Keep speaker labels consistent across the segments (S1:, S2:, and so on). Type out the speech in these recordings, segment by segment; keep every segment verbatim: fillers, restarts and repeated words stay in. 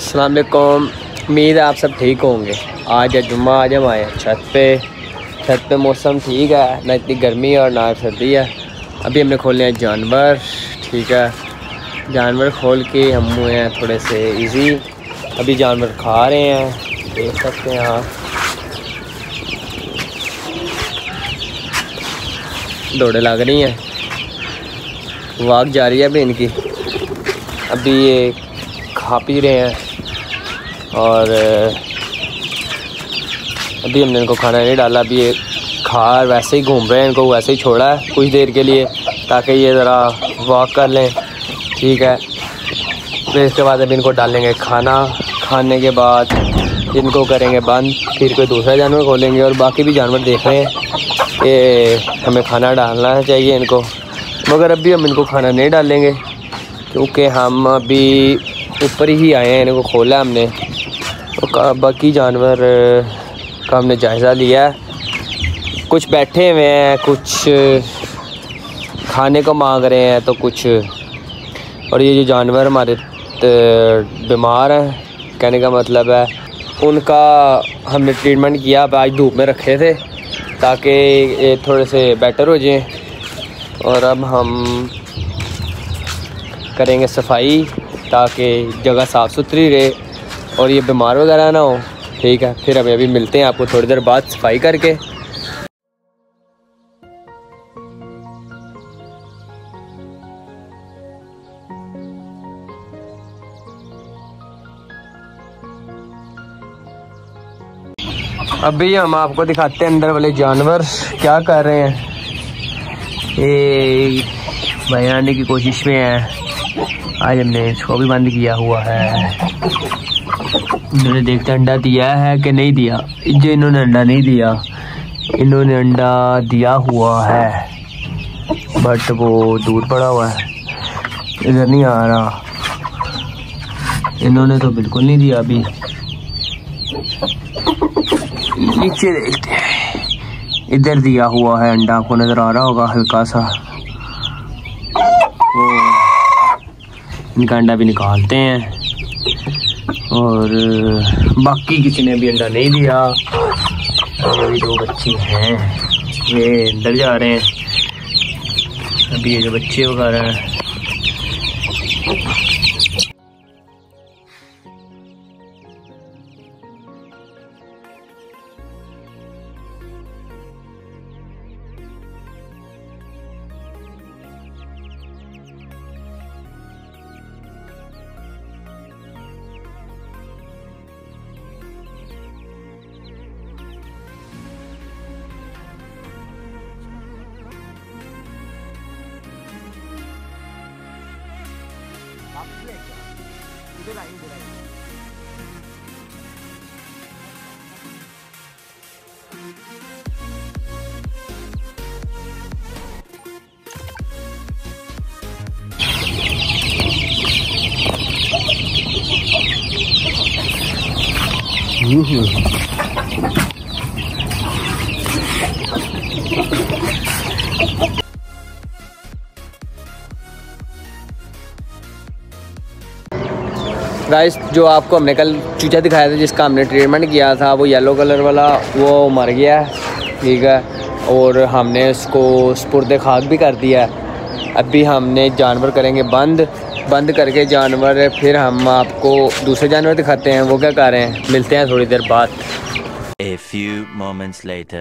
S1: अस्सलाम वालेकुम। उम्मीद है आप सब ठीक होंगे। आज है जुम्मा, आज हम आए छत पे। छत पे मौसम ठीक है, ना इतनी गर्मी और ना सर्दी है। अभी हमने खोले हैं जानवर, ठीक है। जानवर खोल के हम हुए हैं थोड़े से इजी। अभी जानवर खा रहे हैं, देख सकते हैं आप। दौड़े लग रही हैं, वाक जारी है अभी इनकी। अभी ये खा पी रहे हैं और अभी हमने इनको खाना नहीं डाला। अभी ये खा वैसे ही घूम रहे हैं, इनको वैसे ही छोड़ा है कुछ देर के लिए ताकि ये ज़रा वॉक कर लें, ठीक है। फिर इसके बाद अभी इनको डालेंगे खाना। खाने के बाद इनको करेंगे बंद, फिर कोई दूसरा जानवर खोलेंगे। और बाकी भी जानवर देख रहे हैं कि हमें खाना डालना चाहिए इनको, मगर अभी हम इनको खाना नहीं डालेंगे क्योंकि हम अभी ऊपर ही आए हैं। इनको खोला हमने, तो बाकी जानवर का हमने जायज़ा लिया है। कुछ बैठे हुए हैं, कुछ खाने को मांग रहे हैं, तो कुछ। और ये जो जानवर हमारे बीमार हैं, कहने का मतलब है उनका हमने ट्रीटमेंट किया। आज धूप में रखे थे ताकि ये थोड़े से बेटर हो जाएं। और अब हम करेंगे सफाई ताकि जगह साफ़ सुथरी रहे और ये बीमार वगैरह ना हो, ठीक है। फिर हमें अभी मिलते हैं आपको थोड़ी देर बाद सफाई करके। अभी हम आपको दिखाते हैं अंदर वाले जानवर क्या कर रहे हैं। ये बाहर आने की कोशिश में है। आज हमने इसको भी बंद किया हुआ है। इन्होंने देखते अंडा दिया है कि नहीं दिया। जो इन्होंने अंडा नहीं दिया, इन्होंने अंडा दिया हुआ है बट वो दूर पड़ा हुआ है, इधर नहीं आ रहा। इन्होंने तो बिल्कुल नहीं दिया। अभी नीचे देखते हैं, इधर दिया हुआ है अंडा, आपको नजर आ रहा होगा हल्का सा। इनका अंडा भी निकालते हैं। और बाकी किसी ने भी अंडा नहीं दिया। अभी दो बच्चे हैं, ये अंदर जा रहे हैं। अभी ये जो बच्चे वगैरह हैं, इधर आई इधर आई। गाइस, जो आपको हमने कल चूचा दिखाया था जिसका हमने ट्रीटमेंट किया था, वो येलो कलर वाला, वो मर गया है, ठीक है। और हमने उसको स्पुर्दे खाक भी कर दिया है। अभी हमने जानवर करेंगे बंद। बंद करके जानवर फिर हम आपको दूसरे जानवर दिखाते हैं वो क्या कर रहे हैं। मिलते हैं थोड़ी देर बाद।
S2: A few moments later.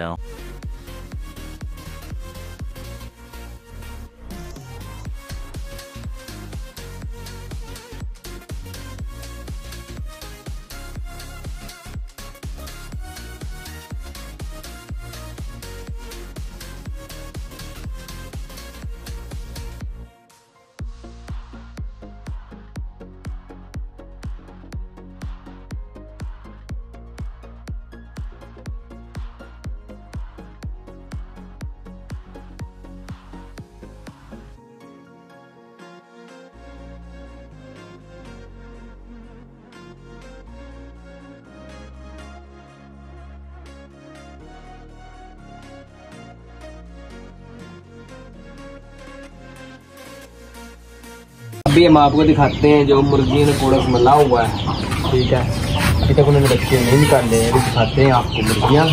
S1: अभी हम आपको दिखाते हैं जो मुर्गी ने कूड़ा मला हुआ है। ठीक है, अभी तक उन्होंने बच्चे नहीं निकाले हैं। अभी दिखाते हैं आपको मुर्गियाँ।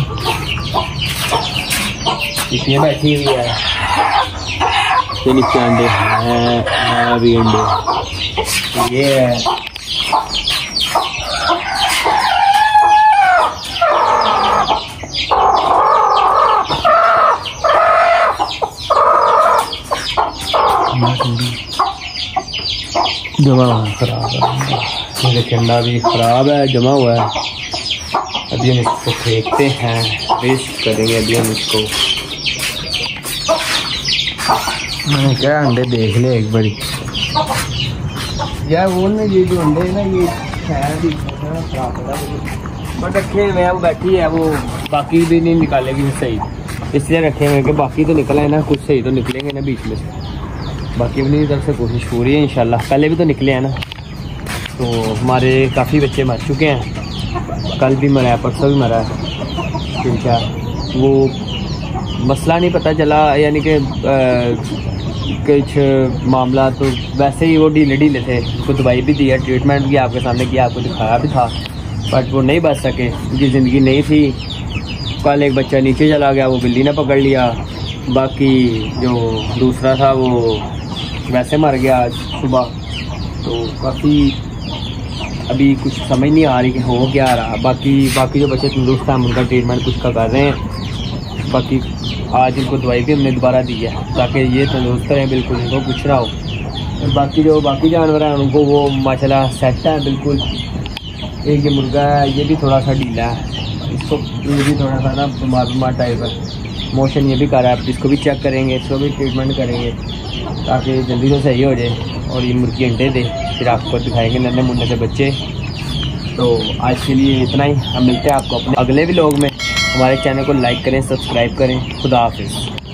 S1: इसमें बैठी हुई है, ये नीचे अंडे हैं, अभी अंडे ये है। जमा हुआ खराब है, मेरे अंडा भी खराब है, जमा हुआ है। अभी हम इसको फेंकते हैं, वेस्ट करेंगे अभी हम इसको। मैंने क्या अंडे देख ले एक बारी यार, वो ना ये जो अंडे है ना ये खराब है, बट रखे हुए हैं, वो बैठी है, वो बाकी भी नहीं निकालेगी सही, इसलिए रखे हुए कि बाकी तो निकला है ना, कुछ सही तो निकलेंगे ना बीच में से। बाकी अपनी तरफ से कोशिश पूरी है इंशाल्लाह। पहले भी तो निकले हैं ना, तो हमारे काफ़ी बच्चे मर चुके हैं, कल भी मरा है, परसों भी मरा है। ठीक है, वो मसला नहीं पता चला, यानी कि कुछ मामला तो वैसे ही वो ढीले ढीले थे। उसको दवाई भी दी है, ट्रीटमेंट भी आपके सामने किया, आपको दिखाया भी था, बट वो नहीं बच सके, उनकी ज़िंदगी नहीं थी। कल एक बच्चा नीचे चला गया, वो बिल्ली ने पकड़ लिया। बाकी जो दूसरा था वो वैसे मर गया आज सुबह। तो काफ़ी अभी कुछ समझ नहीं आ रही कि हो क्या रहा। बाकी बाकी जो बच्चे तंदुरुस्त हैं उनका ट्रीटमेंट कुछ का कर रहे हैं। बाकी आज इनको दवाई भी हमने दोबारा दी है ताकि ये तंदुरुस्त रहें, बिल्कुल इनको कुछ ना हो। और बाकी जो बाकी जानवर हैं उनको वो माशाल्लाह सेट है बिल्कुल। एक ये मुर्गा है, ये भी थोड़ा सा ढीला है, इसको ये भी थोड़ा सा ना बीमार बीमार टाइप है, मोशन ये भी कर रहा है। इसको भी चेक करेंगे, इसको भी ट्रीटमेंट करेंगे ताकि जल्दी से सही हो जाए और ये मुर्गी अंडे दे, फिर आपको दिखाएंगे नन्हे मुन्ने से बच्चे। तो आज के लिए इतना ही, हम मिलते हैं आपको अपने अगले व्लॉग में। हमारे चैनल को लाइक करें, सब्सक्राइब करें। खुदा हाफिज़।